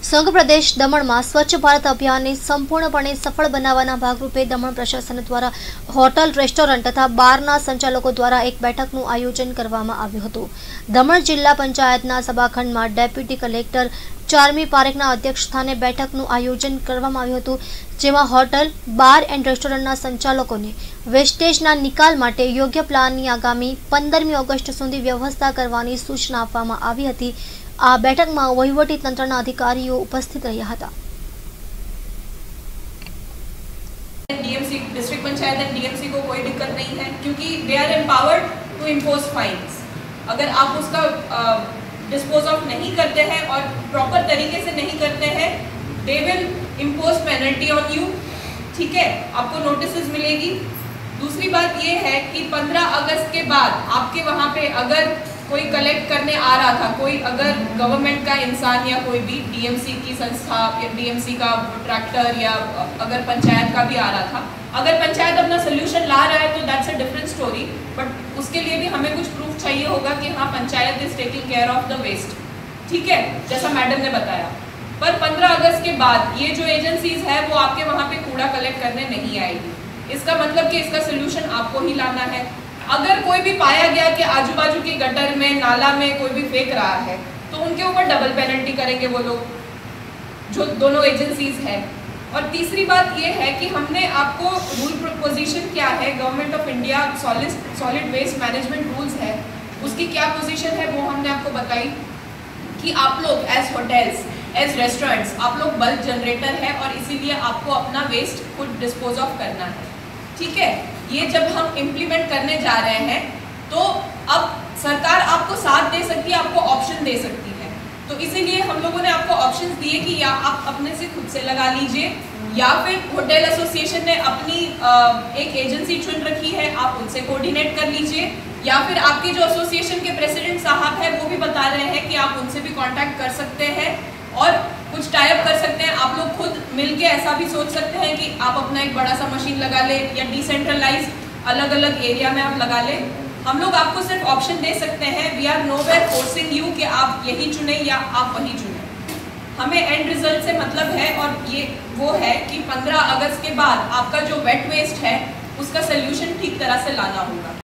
સમગ્ર પ્રદેશ દમણમાં સ્વચ્છ ભારત અભિયાનને સંપૂર્ણપણે સફળ બનાવવાના ભાગરૂપે દમણ પ્રશાસન દ્વારા હોટલ, રેસ્ટોરન્ટ તથા બારના સંચાલકો દ્વારા એક બેઠકનું આયોજન કરવામાં આવ્યું હતું. દમણ જિલ્લા પંચાયતના સભાખંડમાં ડેપ્યુટી કલેક્ટર ચારમી પારેખના અધ્યક્ષસ્થાને બેઠકનું આયોજન કરવામાં આવ્યું હતું, જેમાં હોટલ, બાર એન્ડ રેસ્ટોરન્ટના સંચાલકોને વેસ્ટેજના નિકાલ માટે યોગ્ય પ્લાનની આગામી 15મી ઓગસ્ટ સુધી વ્યવસ્થા કરવાની સૂચના આપવામાં આવી હતી. આ बैठक में वहीवटी तंत्रना अधिकारीओ उपस्थित रहा था. DMC district panchayat and DMC को कोई दिक्कत नहीं है, क्योंकि they are empowered to impose fines. अगर आप उसका डिस्पोज ऑफ नहीं करते हैं और प्रॉपर तरीके से नहीं करते हैं, they will impose penalty on you. ठीक है, आपको नोटिस मिलेगी. दूसरी बात ये है कि 15 अगस्त के बाद आपके वहाँ पे अगर कोई कलेक्ट करने आ रहा था, कोई अगर गवर्नमेंट का इंसान या कोई भी डीएमसी की संस्था या डीएमसी का ट्रैक्टर या अगर पंचायत का भी आ रहा था, अगर पंचायत अपना सोल्यूशन ला रहा है तो that's a different story. But उसके लिए भी हमें कुछ प्रूफ चाहिए होगा कि हाँ, panchayat is taking care of the waste. ठीक है, जैसा मैडम ने बताया. पर 15 अगस्त के बाद ये जो एजेंसीज है वो आपके वहाँ पे कूड़ा कलेक्ट करने नहीं आएगी. इसका मतलब कि इसका सोल्यूशन आपको ही लाना है. अगर कोई भी पाया गया कि आजू बाजू की गटर में, नाला में कोई भी फेंक रहा है, तो उनके ऊपर डबल पेनल्टी करेंगे वो लोग, जो दोनों एजेंसीज हैं. और तीसरी बात ये है कि हमने आपको रूल प्रोपोजिशन क्या है, government of India solid waste management rules है, उसकी क्या पोजीशन है वो हमने आपको बताई कि आप लोग एज होटल्स, एज रेस्टोरेंट्स, आप लोग बल्क जनरेटर है और इसीलिए आपको अपना वेस्ट खुद डिस्पोज ऑफ करना है. ठीक है, ये जब हम इम्प्लीमेंट करने जा रहे हैं तो अब सरकार आपको साथ दे सकती है, आपको ऑप्शन दे सकती है. तो इसीलिए हम लोगों ने आपको ऑप्शंस दिए कि या आप अपने से खुद से लगा लीजिए, या फिर होटल एसोसिएशन ने अपनी एक एजेंसी चुन रखी है, आप उनसे कोऑर्डिनेट कर लीजिए, या फिर आपके जो एसोसिएशन के प्रेसिडेंट साहब है वो भी बता रहे हैं कि आप उनसे भी कांटेक्ट कर सकते हैं और कुछ टाइप कर सकते हैं. आप लोग खुद मिलके ऐसा भी सोच सकते हैं कि आप अपना एक बड़ा सा मशीन लगा ले, या डिसेंट्रलाइज अलग अलग एरिया में आप लगा ले. हम लोग आपको सिर्फ ऑप्शन दे सकते हैं. We are nowhere forcing you कि आप यही चुने या आप वही चुने. हमें एंड रिजल्ट से मतलब है, और ये वो है कि 15 अगस्त के बाद आपका जो वेट वेस्ट है उसका सोल्यूशन ठीक तरह से लाना होगा.